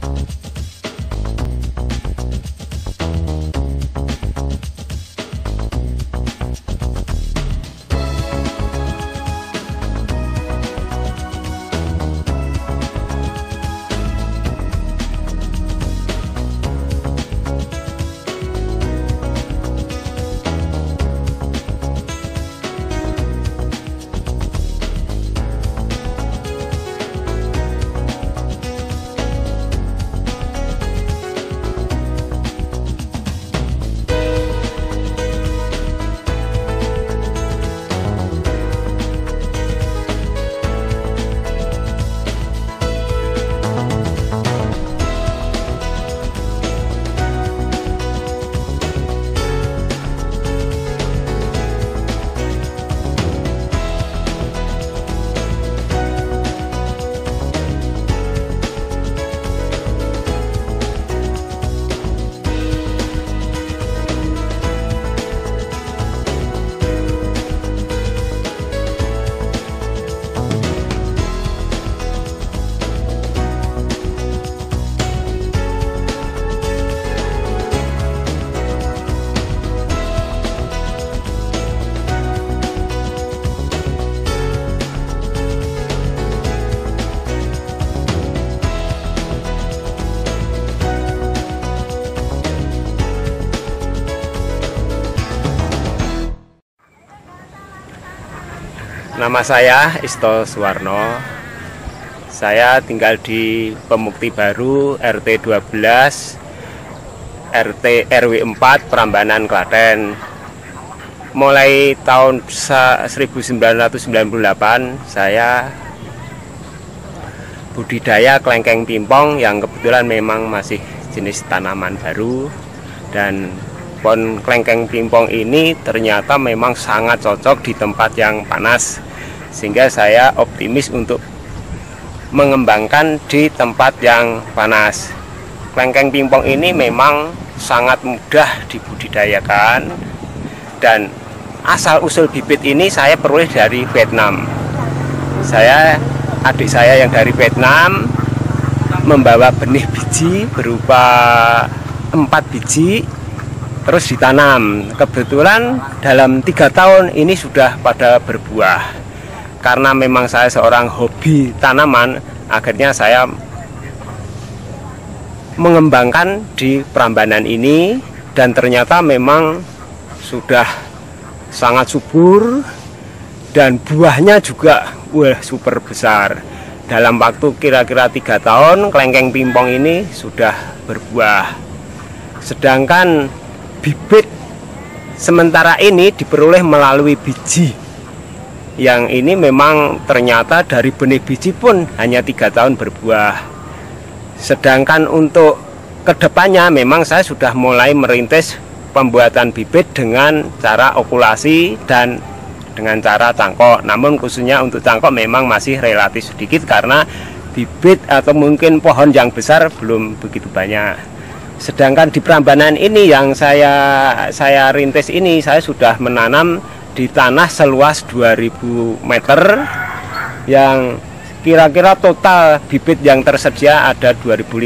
Nama saya Isto Suwarno. Saya tinggal di Pemukti Baru RT 12 RW 4 Prambanan, Klaten. Mulai tahun 1998 saya budidaya kelengkeng pimpong yang kebetulan memang masih jenis tanaman baru, dan pohon kelengkeng pimpong ini ternyata memang sangat cocok di tempat yang panas, sehingga saya optimis untuk mengembangkan di tempat yang panas. Kelengkeng pimpong ini memang sangat mudah dibudidayakan, dan asal-usul bibit ini saya peroleh dari Vietnam. Adik saya yang dari Vietnam membawa benih biji berupa 4 biji, terus ditanam. Kebetulan dalam 3 tahun ini sudah pada berbuah. Karena memang saya seorang hobi tanaman, akhirnya saya mengembangkan di Prambanan ini, dan ternyata memang sudah sangat subur, dan buahnya juga super besar. Dalam waktu kira-kira 3 tahun kelengkeng pimpong ini sudah berbuah. Sedangkan bibit sementara ini diperoleh melalui biji, yang ini memang ternyata dari benih biji pun hanya 3 tahun berbuah. Sedangkan untuk kedepannya memang saya sudah mulai merintis pembuatan bibit dengan cara okulasi dan dengan cara cangkok. Namun khususnya untuk cangkok memang masih relatif sedikit, karena bibit atau mungkin pohon yang besar belum begitu banyak. Sedangkan di Prambanan ini yang saya rintis ini, saya sudah menanam di tanah seluas 2000 meter, yang kira-kira total bibit yang tersedia ada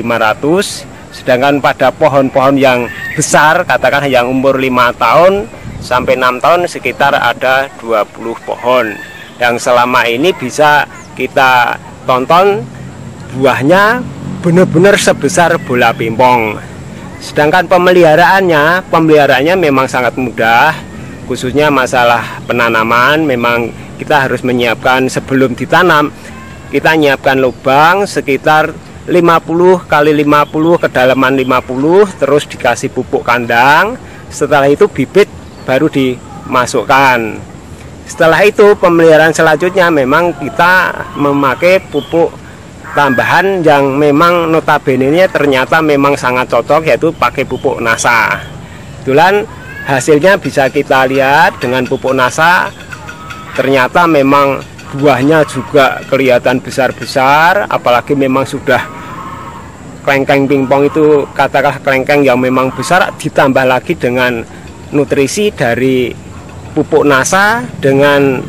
2500. Sedangkan pada pohon-pohon yang besar, katakan yang umur 5 tahun sampai 6 tahun, sekitar ada 20 pohon yang selama ini bisa kita tonton buahnya benar-benar sebesar bola pingpong. Sedangkan pemeliharaannya memang sangat mudah. Khususnya masalah penanaman, memang kita harus menyiapkan sebelum ditanam, kita menyiapkan lubang sekitar 50 kali 50, kedalaman 50, terus dikasih pupuk kandang. Setelah itu bibit baru dimasukkan. Setelah itu pemeliharaan selanjutnya memang kita memakai pupuk tambahan yang memang notabene-nya ternyata memang sangat cocok, yaitu pakai pupuk NASA. Kebetulan hasilnya bisa kita lihat dengan pupuk NASA, ternyata memang buahnya juga kelihatan besar-besar, apalagi memang sudah kelengkeng pimpong itu katakanlah kelengkeng yang memang besar, ditambah lagi dengan nutrisi dari pupuk NASA dengan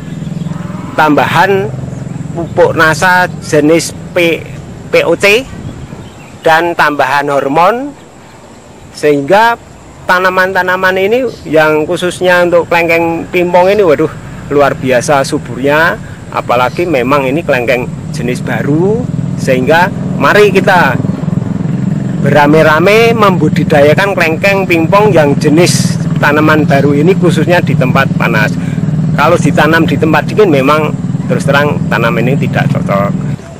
tambahan pupuk NASA jenis POC dan tambahan hormon, sehingga tanaman-tanaman ini yang khususnya untuk kelengkeng pimpong ini waduh luar biasa suburnya, apalagi memang ini kelengkeng jenis baru, sehingga mari kita beramai-ramai membudidayakan kelengkeng pimpong yang jenis tanaman baru ini khususnya di tempat panas. Kalau ditanam di tempat dingin memang terus terang tanaman ini tidak cocok.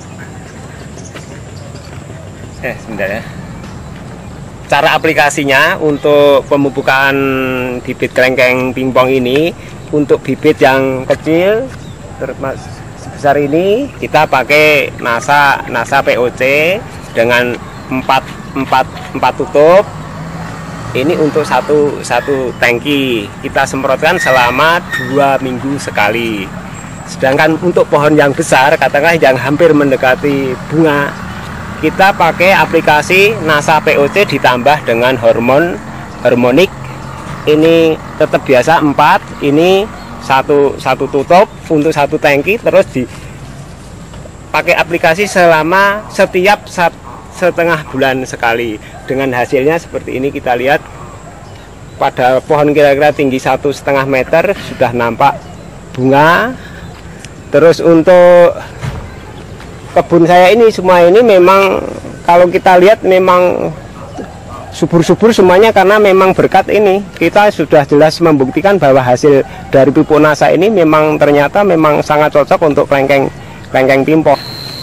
Sebentar ya. Cara aplikasinya untuk pemupukan bibit kelengkeng pimpong ini, untuk bibit yang kecil sebesar ini kita pakai NASA POC dengan 4 tutup. Ini untuk satu tangki kita semprotkan selama 2 minggu sekali. Sedangkan untuk pohon yang besar, katakanlah yang hampir mendekati bunga, kita pakai aplikasi NASA POC ditambah dengan hormonik. Ini tetap biasa 4, ini satu tutup untuk satu tangki, terus dipakai aplikasi selama setiap setengah bulan sekali. Dengan hasilnya seperti ini, kita lihat pada pohon kira-kira tinggi 1,5 meter sudah nampak bunga. Terus untuk kebun saya ini semua ini memang kalau kita lihat memang subur-subur semuanya, karena memang berkat ini kita sudah jelas membuktikan bahwa hasil dari pupuk NASA ini memang ternyata memang sangat cocok untuk kelengkeng pimpong.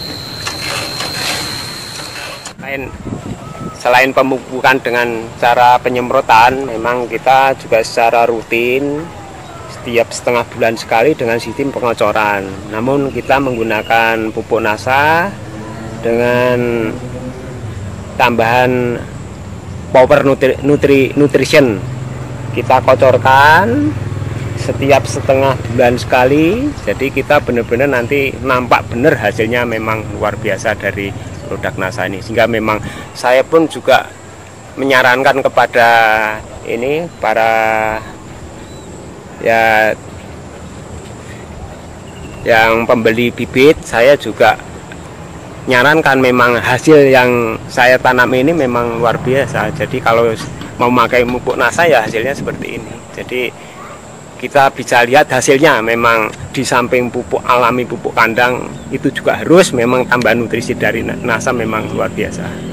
Selain pemupukan dengan cara penyemprotan, memang kita juga secara rutin setiap setengah bulan sekali dengan sistem pengocoran. Namun kita menggunakan pupuk NASA dengan tambahan power nutrition. Kita kocorkan setiap setengah bulan sekali. Jadi kita benar-benar nanti nampak benar hasilnya memang luar biasa dari produk NASA ini. Sehingga memang saya pun juga menyarankan kepada ini para ya yang pembeli bibit, saya juga nyarankan memang hasil yang saya tanam ini memang luar biasa. Jadi kalau mau memakai pupuk NASA ya hasilnya seperti ini. Jadi kita bisa lihat hasilnya memang di samping pupuk alami, pupuk kandang, itu juga harus memang tambahan nutrisi dari NASA memang luar biasa.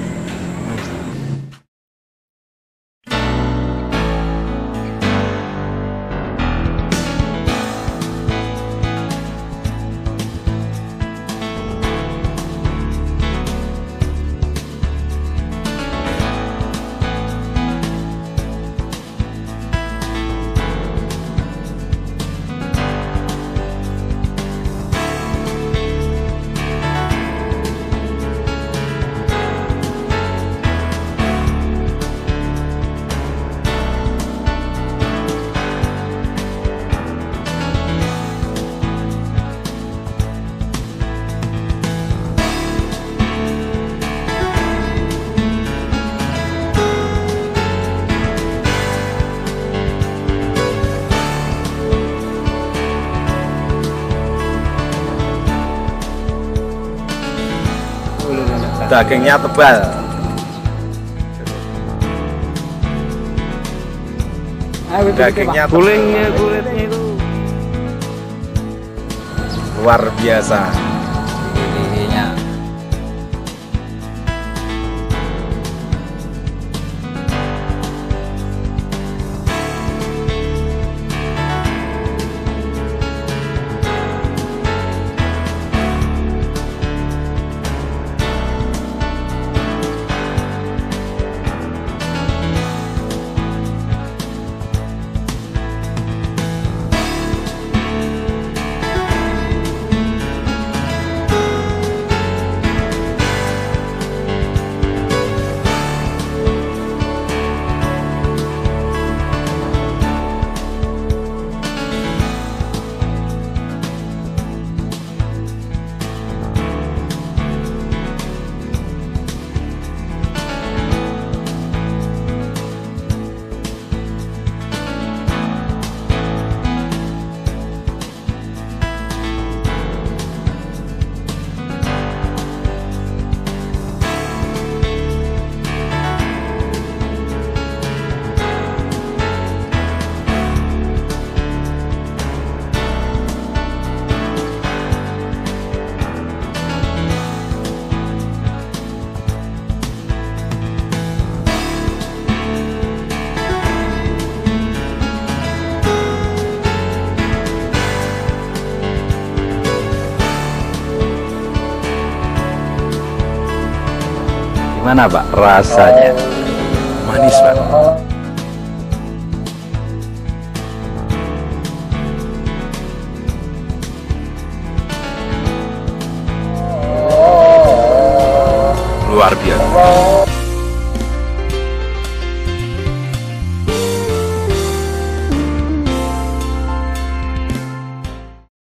Dagingnya tebal. Dagingnya kulitnya itu luar biasa. Ininya. Gimana Pak rasanya? Manis, Pak. Luar biasa.